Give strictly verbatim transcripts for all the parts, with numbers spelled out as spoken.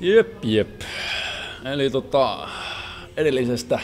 Jep, jep. Eli tota, edellisestä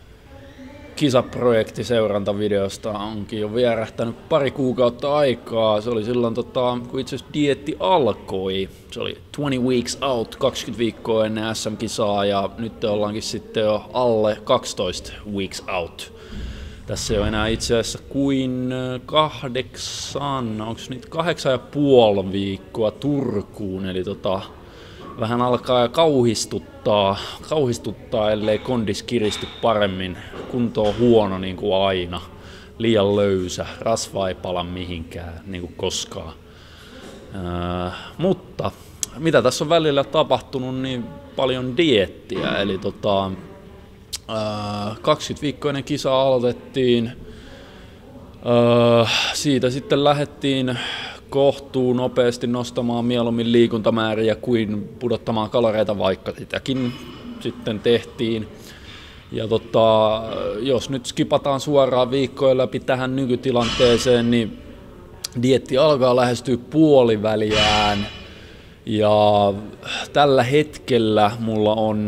kisaprojektiseurantavideosta onkin jo vierähtänyt pari kuukautta aikaa. Se oli silloin, tota, kun itse asiassa dieetti alkoi. Se oli twenty weeks out, kaksikymmentä viikkoa ennen S M-kisaa, ja nyt ollaankin sitten jo alle kaksitoista weeks out. Tässä ei ole enää itse asiassa kuin kahdeksan, onko nyt kahdeksan ja puoli viikkoa Turkuun, eli tota, vähän alkaa kauhistuttaa, kauhistuttaa, ellei kondis kiristy paremmin. Kunto on huono niin kuin aina, liian löysä, rasva ei pala mihinkään niin kuin koskaan. Öö, mutta mitä tässä on välillä tapahtunut, niin paljon dieettiä, eli tota, öö, kaksikymmentä viikkoinen kisa aloitettiin, öö, siitä sitten lähdettiin kohtuu nopeasti nostamaan mieluummin liikuntamääriä kuin pudottamaan kaloreita, vaikka sitäkin sitten tehtiin. Ja tota, jos nyt skipataan suoraan viikkojen läpi tähän nykytilanteeseen, niin dieetti alkaa lähestyä puoliväliään. Ja tällä hetkellä mulla on,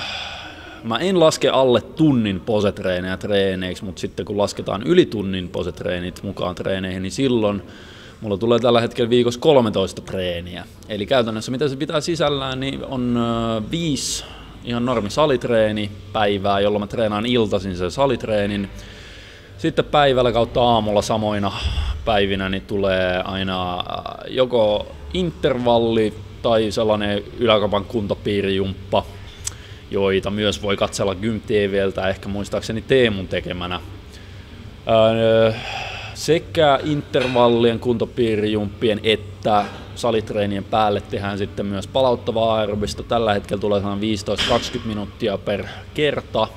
mä en laske alle tunnin posetreenejä treeneiksi, mutta sitten kun lasketaan yli tunnin posetreenit mukaan treeneihin, niin silloin mulla tulee tällä hetkellä viikossa kolmetoista treeniä. Eli käytännössä mitä se pitää sisällään, niin on viisi ihan normi salitreeni päivää, jolloin mä treenaan iltaisin sen salitreenin. Sitten päivällä kautta aamulla samoina päivinä niin tulee aina joko intervalli tai sellainen yläkropan kuntopiirijumppa, joita myös voi katsella Gym T V:ltä, ehkä muistaakseni Teemun tekemänä. Öö, Sekä intervallien kuntopiirijumppien että salitreenien päälle tehdään sitten myös palauttavaa aerobista. Tällä hetkellä tulee viisitoista kaksikymmentä minuuttia per kerta.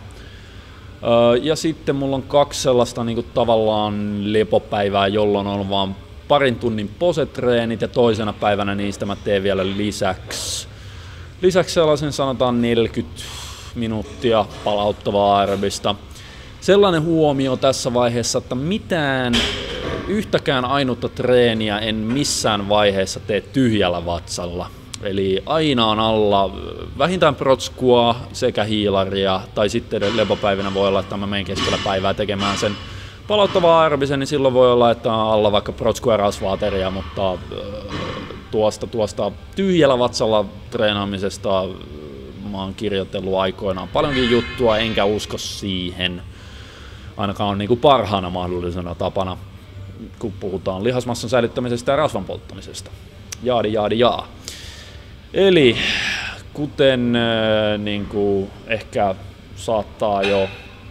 Ja sitten mulla on kaksi sellaista niin kuin tavallaan lepopäivää, jolloin on vaan parin tunnin posetreenit ja toisena päivänä niistä mä teen vielä lisäksi. Lisäksi sellaisen sanotaan neljäkymmentä minuuttia palauttavaa aerobista. Sellainen huomio tässä vaiheessa, että mitään yhtäkään ainutta treeniä en missään vaiheessa tee tyhjällä vatsalla. Eli aina on alla vähintään protskua sekä hiilaria, tai sitten lepopäivinä voi olla, että mä menen keskellä päivää tekemään sen palauttavaa aerobisen, niin silloin voi olla, että on alla vaikka protskua ja rasvaateria, mutta tuosta, tuosta tyhjällä vatsalla treenaamisesta mä oon kirjoitellut aikoinaan paljonkin juttua, enkä usko siihen. Ainakaan on niin kuin parhaana mahdollisena tapana, kun puhutaan lihasmassan säilyttämisestä ja rasvan polttamisesta. Jaadi, jaadi, jaa. Eli kuten niin kuin ehkä saattaa jo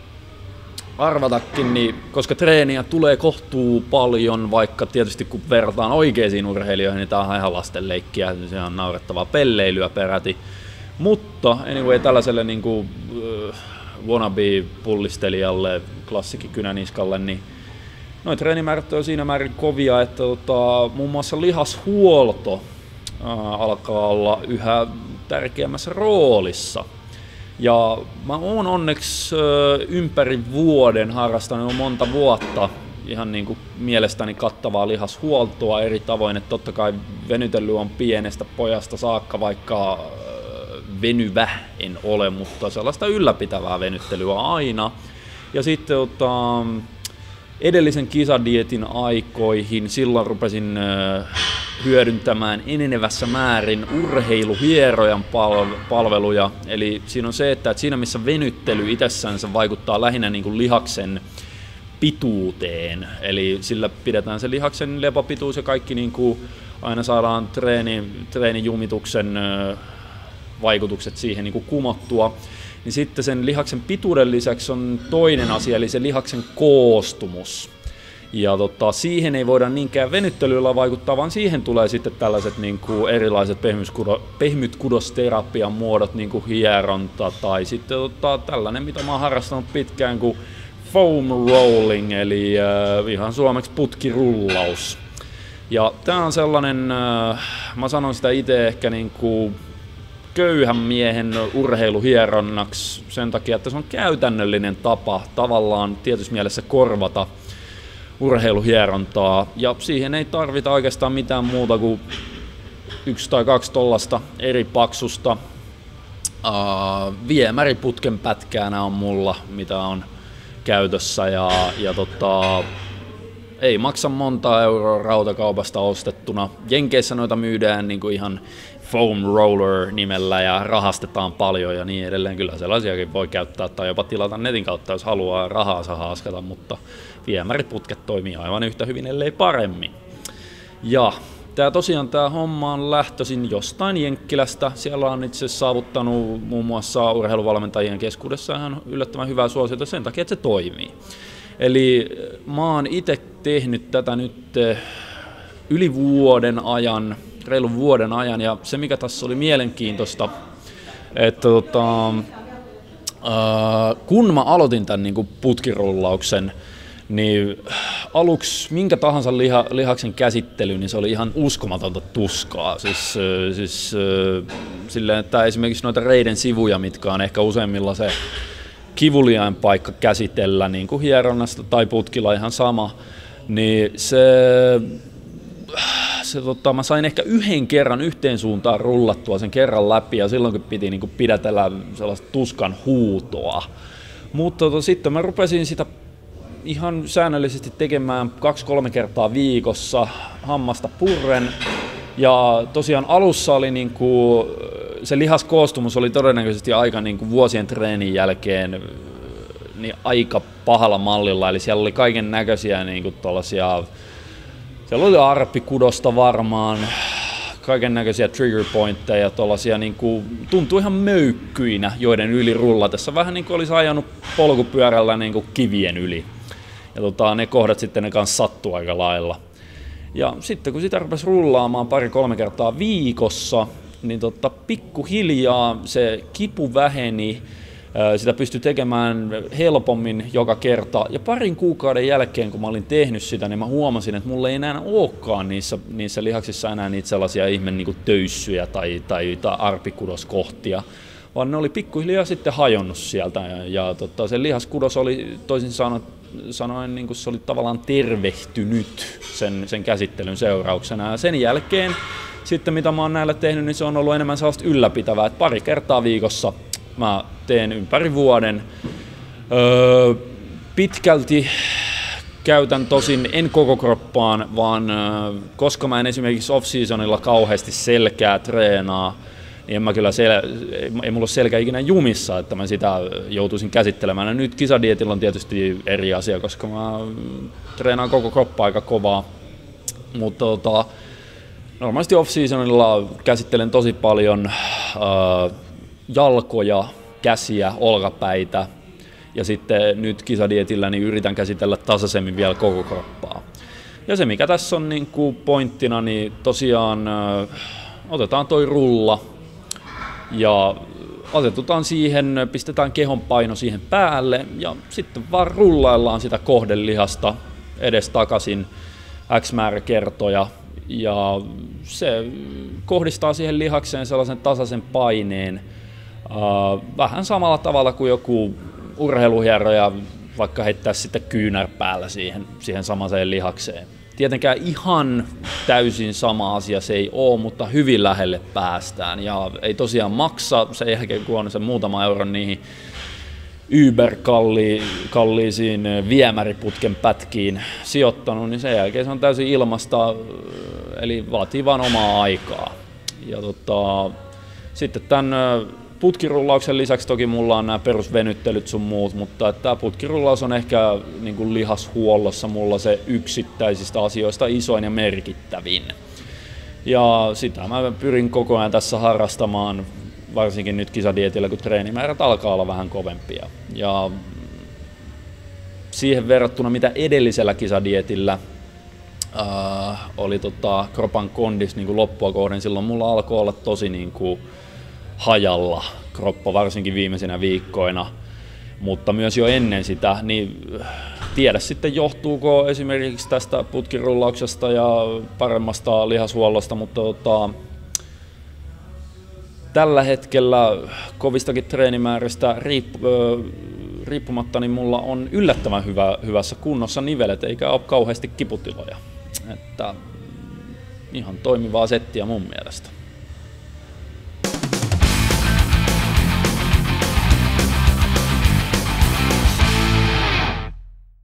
arvatakin, niin koska treeniä tulee kohtuu paljon, vaikka tietysti kun verrataan oikeisiin urheilijoihin, niin tää on ihan lastenleikkiä, se on naurettavaa pelleilyä peräti. Mutta anyway, tällaiselle niin kuin, uh, wannabe-pullistelijalle, klassikin kynäniskalle, niin noin treenimäärät on siinä määrin kovia, että tota, muun muassa lihashuolto uh, alkaa olla yhä tärkeämmässä roolissa. Ja mä oon onneksi uh, ympäri vuoden harrastanut monta vuotta ihan niin kuin mielestäni kattavaa lihashuoltoa eri tavoin, että totta kai venytely on pienestä pojasta saakka, vaikka venyvä en ole, mutta sellaista ylläpitävää venyttelyä aina. Ja sitten ota, edellisen kisadietin aikoihin silloin rupesin hyödyntämään enenevässä määrin urheiluhierojan palveluja. Eli siinä on se, että siinä missä venyttely itsessänsä vaikuttaa lähinnä niin kuin lihaksen pituuteen, eli sillä pidetään se lihaksen lepopituus ja kaikki niin kuin aina saadaan treeni, treenijumituksen vaikutukset siihen niin kuin kumottua, niin sitten sen lihaksen pituuden lisäksi on toinen asia, eli se lihaksen koostumus. Ja tota, siihen ei voida niinkään venyttelyllä vaikuttaa, vaan siihen tulee sitten tällaiset niin kuin erilaiset pehmytkudosterapian muodot, niin kuin hieronta, tai sitten tota, tällainen, mitä mä oon harrastanut pitkään, kuin foam rolling, eli äh, ihan suomeksi putkirullaus. Ja tää on sellainen, äh, mä sanon sitä itse ehkä niin kuin köyhän miehen urheiluhieronnaksi sen takia, että se on käytännöllinen tapa tavallaan tietyssä mielessä korvata urheiluhierontaa, ja siihen ei tarvita oikeastaan mitään muuta kuin yksi tai kaksi tollasta eri paksusta Uh, viemäriputken pätkää nää on mulla, mitä on käytössä ja, ja tota, ei maksa monta euroa rautakaupasta ostettuna. Jenkeissä noita myydään niinku ihan foam roller nimellä ja rahastetaan paljon ja niin edelleen. Kyllä sellaisiakin voi käyttää tai jopa tilata netin kautta, jos haluaa rahaa saa haaskata, mutta viemäriputket toimii aivan yhtä hyvin, ellei paremmin. Ja tää tosiaan tää homma on lähtöisin jostain Jenkkilästä. Siellä on itse asiassa saavuttanut muun muassa urheiluvalmentajien keskuudessa ihan yllättävän hyvää suosiota sen takia, että se toimii. Eli mä oon itse tehnyt tätä nyt yli vuoden ajan, reilun vuoden ajan, ja se mikä tässä oli mielenkiintoista, että tota, ää, kun mä aloitin tämän niin kuin putkirullauksen, niin aluksi minkä tahansa liha, lihaksen käsittely, niin se oli ihan uskomatonta tuskaa. Siis, siis silleen, että esimerkiksi noita reiden sivuja, mitkä on ehkä useimmilla se kivuliain paikka käsitellä, niin kuin hieronnasta tai putkilla ihan sama, niin se, se tota, mä sain ehkä yhden kerran yhteen suuntaan rullattua sen kerran läpi, ja silloinkin piti niin kuin pidätellä sellaista tuskan huutoa. Mutta tota, sitten mä rupesin sitä ihan säännöllisesti tekemään kaksi-kolme kertaa viikossa hammasta purren, ja tosiaan alussa oli niin kuin, se lihaskoostumus oli todennäköisesti aika niin kuin vuosien treenin jälkeen niin aika pahalla mallilla, eli siellä oli kaiken näköisiä niin kuin tollasia, siellä oli arppikudosta varmaan, kaiken näköisiä trigger pointteja, tollasia niin kuin tuntui ihan möykkyinä, joiden yli rullatessa vähän niin kuin olisi ajanut polkupyörällä niin kuin kivien yli. Ja tota, ne kohdat sitten ne kanssa sattuu aika lailla. Ja sitten kun sitä rupesi rullaamaan pari-kolme kertaa viikossa, niin tota, pikkuhiljaa se kipu väheni, sitä pystyi tekemään helpommin joka kerta. Ja parin kuukauden jälkeen, kun mä olin tehnyt sitä, niin mä huomasin, että mulla ei enää olekaan niissä, niissä lihaksissa enää niitä sellaisia ihme niin kuin töyssyjä tai, tai, tai arpikudoskohtia, vaan ne oli pikkuhiljaa sitten hajonnut sieltä. Ja, ja tota, se lihaskudos oli toisin sanoen, sanoen niin kuin se oli tavallaan tervehtynyt sen, sen käsittelyn seurauksena. Ja sen jälkeen sitten mitä mä oon näillä tehnyt, niin se on ollut enemmän sellaista ylläpitävää, että pari kertaa viikossa mä teen ympäri vuoden. Öö, pitkälti käytän tosin en koko kroppaan, vaan öö, koska mä en esimerkiksi off-seasonilla kauheasti selkää treenaa, niin en mä kyllä sel- ei mulla ole selkä ikinä jumissa, että mä sitä joutuisin käsittelemään. Ja nyt kisadietillä on tietysti eri asia, koska mä treenaan koko kroppaa aika kovaa, mutta tota, normaalisti off-seasonilla käsittelen tosi paljon äh, jalkoja, käsiä, olkapäitä, ja sitten nyt kisadietillä niin yritän käsitellä tasaisemmin vielä koko kroppaa. Ja se mikä tässä on niin kuin pointtina, niin tosiaan äh, otetaan toi rulla ja asetutaan siihen, pistetään kehon paino siihen päälle ja sitten vaan rullaillaan sitä kohdelihasta edes takaisin X määrä kertoja. Ja se kohdistaa siihen lihakseen sellaisen tasaisen paineen uh, vähän samalla tavalla kuin joku urheiluhieroja vaikka heittää sitten kyynärpäällä siihen, siihen samaiseen lihakseen. Tietenkään ihan täysin sama asia se ei ole, mutta hyvin lähelle päästään ja ei tosiaan maksa sen jälkeen kun on se muutama euron niihin Uber-kalliisiin viemäriputken pätkiin sijoittanut, niin sen jälkeen se on täysin ilmasta, eli vaatii vaan omaa aikaa. Ja tota, sitten tämän putkirullauksen lisäksi toki mulla on nämä perusvenyttelyt sun muut, mutta tämä putkirullaus on ehkä niin kuin lihashuollossa mulla se yksittäisistä asioista isoin ja merkittävin. Ja sitä mä pyrin koko ajan tässä harrastamaan, varsinkin nyt kisadietillä, kun treenimäärät alkaa olla vähän kovempia. Ja siihen verrattuna, mitä edellisellä kisadietillä äh, oli tota, kropan kondis niin kuin loppua kohden, silloin mulla alkoi olla tosi niin kuin hajalla kroppa, varsinkin viimeisinä viikkoina, mutta myös jo ennen sitä, niin tiedä sitten johtuuko esimerkiksi tästä putkirullauksesta ja paremmasta lihashuollosta, mutta tota, tällä hetkellä kovistakin treenimääristä riippu, riippumatta, niin mulla on yllättävän hyvä, hyvässä kunnossa nivelet, eikä ole kauheasti kiputiloja. Että ihan toimivaa settiä mun mielestä.